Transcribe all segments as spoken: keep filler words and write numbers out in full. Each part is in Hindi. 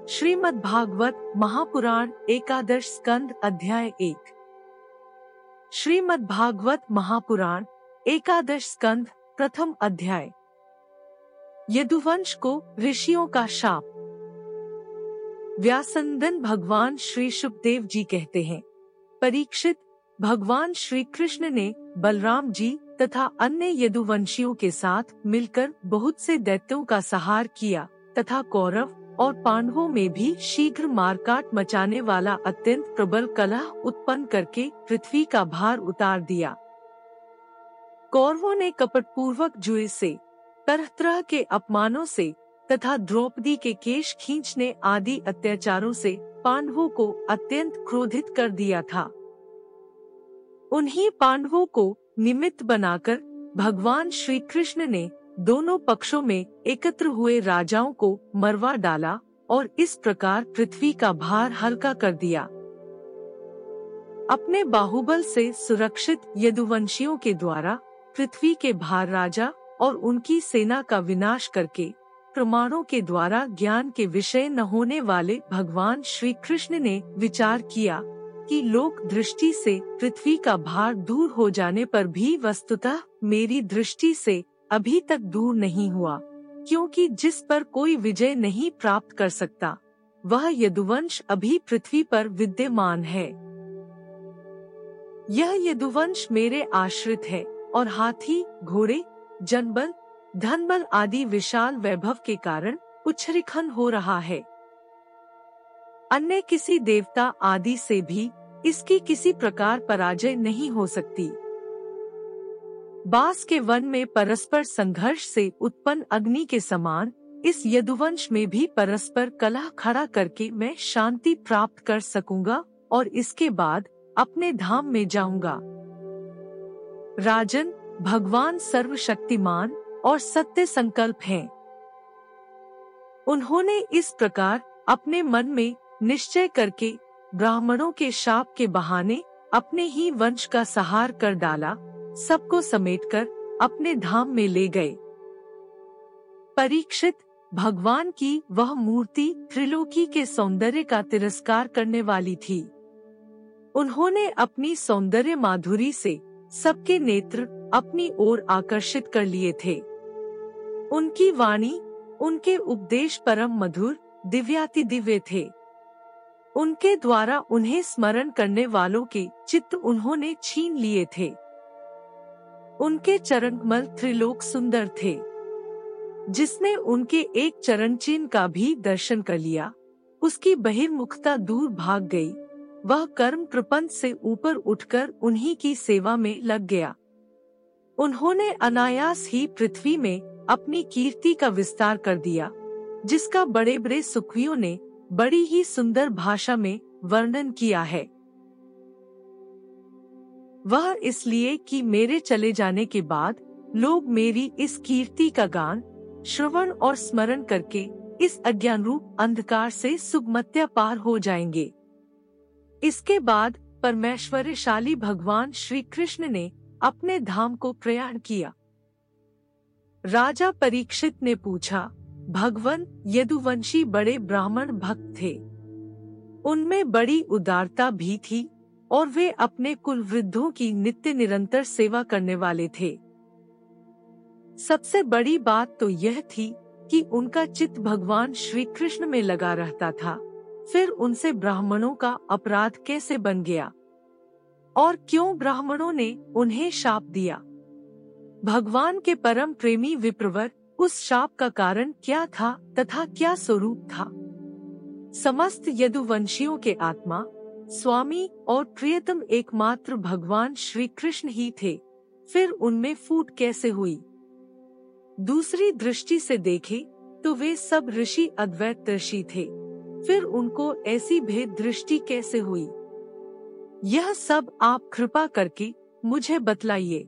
श्रीमद् भागवत महापुराण एकादश स्कंद अध्याय एक। श्रीमद् भागवत महापुराण एकादश स्कंद प्रथम अध्याय। यदुवंश को ऋषियों का शाप। व्यासनंदन भगवान श्री शुकदेव जी कहते हैं, परीक्षित, भगवान श्री कृष्ण ने बलराम जी तथा अन्य यदुवंशियों के साथ मिलकर बहुत से दैत्यों का संहार किया तथा कौरव और पांडवों में भी शीघ्र मारकाट मचाने वाला अत्यंत प्रबल कलह उत्पन्न करके पृथ्वी का भार उतार दिया। कौरवों ने कपटपूर्वक जुए से, तरह तरह के अपमानों से तथा द्रौपदी के केश खींचने आदि अत्याचारों से पांडवों को अत्यंत क्रोधित कर दिया था। उन्हीं पांडवों को निमित्त बनाकर भगवान श्री कृष्ण ने दोनों पक्षों में एकत्र हुए राजाओं को मरवा डाला और इस प्रकार पृथ्वी का भार हल्का कर दिया। अपने बाहुबल से सुरक्षित यदुवंशियों के द्वारा पृथ्वी के भार राजा और उनकी सेना का विनाश करके प्रमाणों के द्वारा ज्ञान के विषय न होने वाले भगवान श्री कृष्ण ने विचार किया कि लोक दृष्टि से पृथ्वी का भार दूर हो जाने पर भी वस्तुतः मेरी दृष्टि से अभी तक दूर नहीं हुआ, क्योंकि जिस पर कोई विजय नहीं प्राप्त कर सकता वह यदुवंश अभी पृथ्वी पर विद्यमान है। यह यदुवंश मेरे आश्रित है और हाथी, घोड़े, जनबल, धनबल आदि विशाल वैभव के कारण उच्छृंखल हो रहा है। अन्य किसी देवता आदि से भी इसकी किसी प्रकार पराजय नहीं हो सकती। बांस के वन में परस्पर संघर्ष से उत्पन्न अग्नि के समान इस यदुवंश में भी परस्पर कलह खड़ा करके मैं शांति प्राप्त कर सकूंगा और इसके बाद अपने धाम में जाऊंगा। राजन, भगवान सर्वशक्तिमान और सत्य संकल्प हैं। उन्होंने इस प्रकार अपने मन में निश्चय करके ब्राह्मणों के शाप के बहाने अपने ही वंश का संहार कर डाला, सबको समेटकर अपने धाम में ले गए। परीक्षित, भगवान की वह मूर्ति त्रिलोकी के सौंदर्य का तिरस्कार करने वाली थी। उन्होंने अपनी सौंदर्य माधुरी से सबके नेत्र अपनी ओर आकर्षित कर लिए थे। उनकी वाणी, उनके उपदेश परम मधुर, दिव्याति दिव्य थे। उनके द्वारा उन्हें स्मरण करने वालों के चित्त उन्होंने छीन लिए थे। उनके चरणकमल त्रिलोक सुंदर थे। जिसने उनके एक चरण चिन्ह का भी दर्शन कर लिया, उसकी बहिर्मुखता दूर भाग गई। वह कर्म प्रपंच से ऊपर उठकर उन्हीं की सेवा में लग गया। उन्होंने अनायास ही पृथ्वी में अपनी कीर्ति का विस्तार कर दिया, जिसका बड़े बड़े सुखवियों ने बड़ी ही सुंदर भाषा में वर्णन किया है। वह इसलिए कि मेरे चले जाने के बाद लोग मेरी इस कीर्ति का गान, श्रवण और स्मरण करके इस अज्ञान रूप अंधकार से सुगमत्या पार हो जाएंगे। इसके बाद परमेश्वरशाली भगवान श्री कृष्ण ने अपने धाम को प्रयाण किया। राजा परीक्षित ने पूछा, भगवान, यदुवंशी बड़े ब्राह्मण भक्त थे। उनमें बड़ी उदारता भी थी और वे अपने कुल वृद्धों की नित्य निरंतर सेवा करने वाले थे। सबसे बड़ी बात तो यह थी कि उनका चित्त भगवान श्री कृष्ण में लगा रहता था। फिर उनसे ब्राह्मणों का अपराध कैसे बन गया और क्यों ब्राह्मणों ने उन्हें शाप दिया? भगवान के परम प्रेमी विप्रवर उस शाप का कारण क्या था तथा क्या स्वरूप था? समस्त यदुवंशियों के आत्मा, स्वामी और प्रियतम एकमात्र भगवान श्री कृष्ण ही थे। फिर उनमें फूट कैसे हुई? दूसरी दृष्टि से देखे तो वे सब ऋषि अद्वैत ऋषि थे। फिर उनको ऐसी भेद दृष्टि कैसे हुई? यह सब आप कृपा करके मुझे बतलाइए।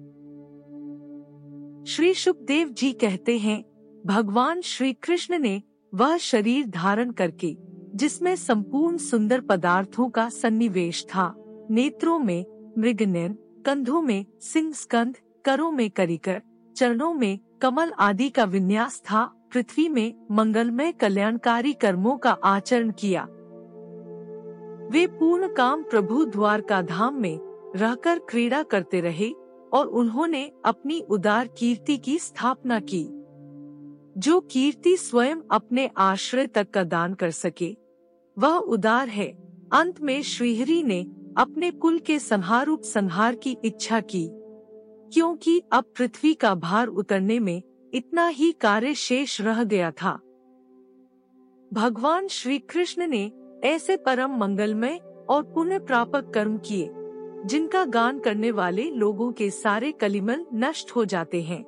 श्री शुकदेव जी कहते हैं, भगवान श्री कृष्ण ने वह शरीर धारण करके जिसमें संपूर्ण सुंदर पदार्थों का सन्निवेश था, नेत्रों में मृगनयन, कंधों में सिंह स्कंध, करों में करिकर, चरणों में कमल आदि का विन्यास था, पृथ्वी में मंगलमय कल्याणकारी कर्मों का आचरण किया। वे पूर्ण काम प्रभु द्वारका धाम में रहकर क्रीड़ा करते रहे और उन्होंने अपनी उदार कीर्ति की स्थापना की। जो कीर्ति स्वयं अपने आश्रय तक का दान कर सके वह उदार है। अंत में श्रीहरि ने अपने कुल के संहारूप संहार की इच्छा की, क्योंकि अब पृथ्वी का भार उतरने में इतना ही कार्य शेष रह गया था। भगवान श्री कृष्ण ने ऐसे परम मंगलमय और पुण्य प्रापक कर्म किए जिनका गान करने वाले लोगों के सारे कलिमल नष्ट हो जाते हैं।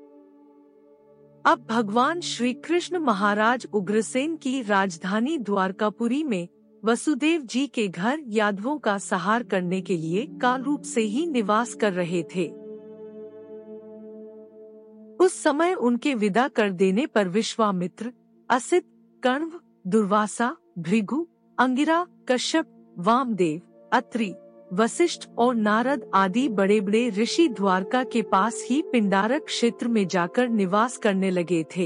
अब भगवान श्री कृष्ण महाराज उग्रसेन की राजधानी द्वारकापुरी में वसुदेव जी के घर यादवों का संहार करने के लिए काल रूप से ही निवास कर रहे थे। उस समय उनके विदा कर देने पर विश्वामित्र, असित, कण्व, दुर्वासा, भृगु, अंगिरा, कश्यप, वामदेव, अत्रि, वशिष्ठ और नारद आदि बड़े बड़े ऋषि द्वारका के पास ही पिंडारक क्षेत्र में जाकर निवास करने लगे थे।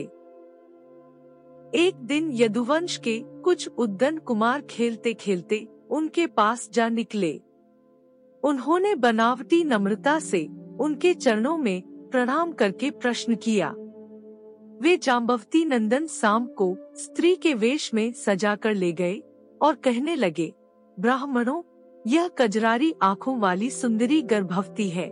एक दिन यदुवंश के कुछ उद्दंड कुमार खेलते खेलते उनके पास जा निकले। उन्होंने बनावटी नम्रता से उनके चरणों में प्रणाम करके प्रश्न किया। वे जाम्बवती नंदन सांब को स्त्री के वेश में सजाकर ले गए और कहने लगे, ब्राह्मणों, यह कजरारी आंखों वाली सुंदरी गर्भवती है।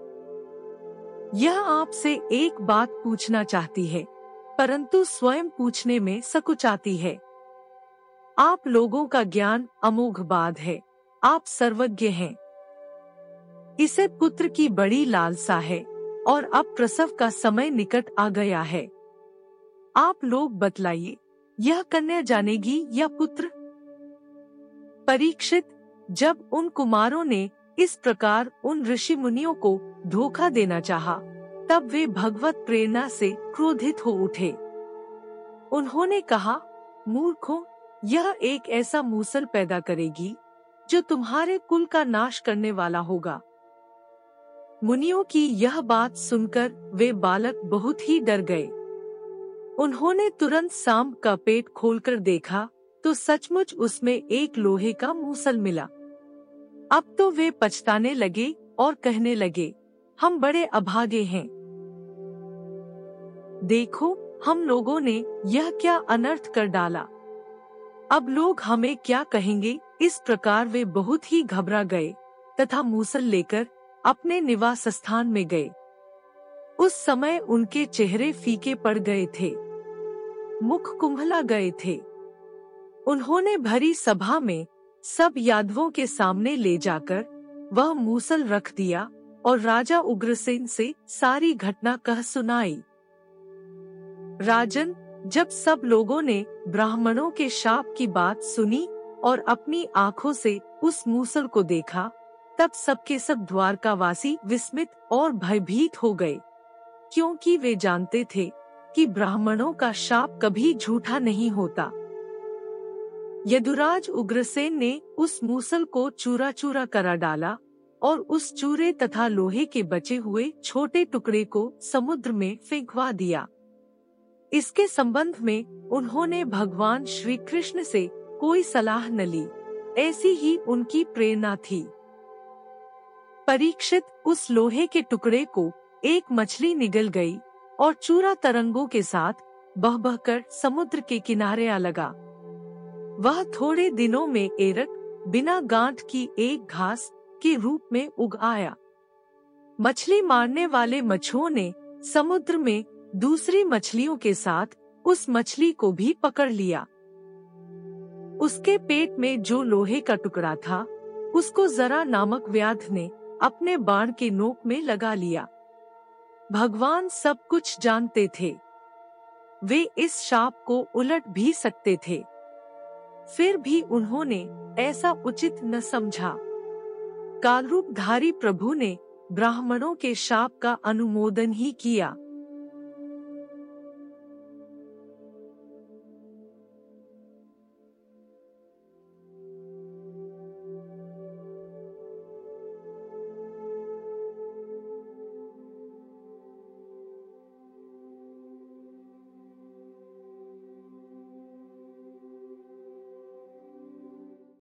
यह आपसे एक बात पूछना चाहती है, परंतु स्वयं पूछने में सकुचाती है। आप लोगों का ज्ञान अमोघ बाध है, आप सर्वज्ञ हैं। इसे पुत्र की बड़ी लालसा है और अब प्रसव का समय निकट आ गया है। आप लोग बतलाइए, यह कन्या जानेगी या पुत्र? परीक्षित, जब उन कुमारों ने इस प्रकार उन ऋषि मुनियों को धोखा देना चाहा, तब वे भगवत प्रेरणा से क्रोधित हो उठे। उन्होंने कहा, मूर्खों, यह एक ऐसा मूसल पैदा करेगी जो तुम्हारे कुल का नाश करने वाला होगा। मुनियों की यह बात सुनकर वे बालक बहुत ही डर गए। उन्होंने तुरंत सांब का पेट खोलकर देखा तो सचमुच उसमें एक लोहे का मूसल मिला। अब तो वे पछताने लगे और कहने लगे, हम बड़े अभागे हैं। देखो, हम लोगों ने यह क्या अनर्थ कर डाला। अब लोग हमें क्या कहेंगे। इस प्रकार वे बहुत ही घबरा गए तथा मूसल लेकर अपने निवास स्थान में गए। उस समय उनके चेहरे फीके पड़ गए थे, मुख कुंभला गए थे। उन्होंने भरी सभा में सब यादवों के सामने ले जाकर वह मूसल रख दिया और राजा उग्रसेन से सारी घटना कह सुनाई। राजन, जब सब लोगों ने ब्राह्मणों के शाप की बात सुनी और अपनी आंखों से उस मूसल को देखा, तब सबके सब द्वारकावासी विस्मित और भयभीत हो गए, क्योंकि वे जानते थे कि ब्राह्मणों का शाप कभी झूठा नहीं होता। यदुराज उग्रसेन ने उस मूसल को चूरा चूरा करा डाला और उस चूरे तथा लोहे के बचे हुए छोटे टुकड़े को समुद्र में फेंकवा दिया। इसके संबंध में उन्होंने भगवान श्री कृष्ण से कोई सलाह न ली, ऐसी ही उनकी प्रेरणा थी। परीक्षित, उस लोहे के टुकड़े को एक मछली निगल गई और चूरा तरंगों के साथ बह बहकर समुद्र के किनारे आ लगा। वह थोड़े दिनों में एरक बिना गांठ की एक घास के रूप में उग आया। मछली मारने वाले मछुओं ने समुद्र में दूसरी मछलियों के साथ उस मछली को भी पकड़ लिया। उसके पेट में जो लोहे का टुकड़ा था, उसको जरा नामक व्याध ने अपने बाण के नोक में लगा लिया। भगवान सब कुछ जानते थे, वे इस शाप को उलट भी सकते थे, फिर भी उन्होंने ऐसा उचित न समझा। कालरूपधारी प्रभु ने ब्राह्मणों के शाप का अनुमोदन ही किया।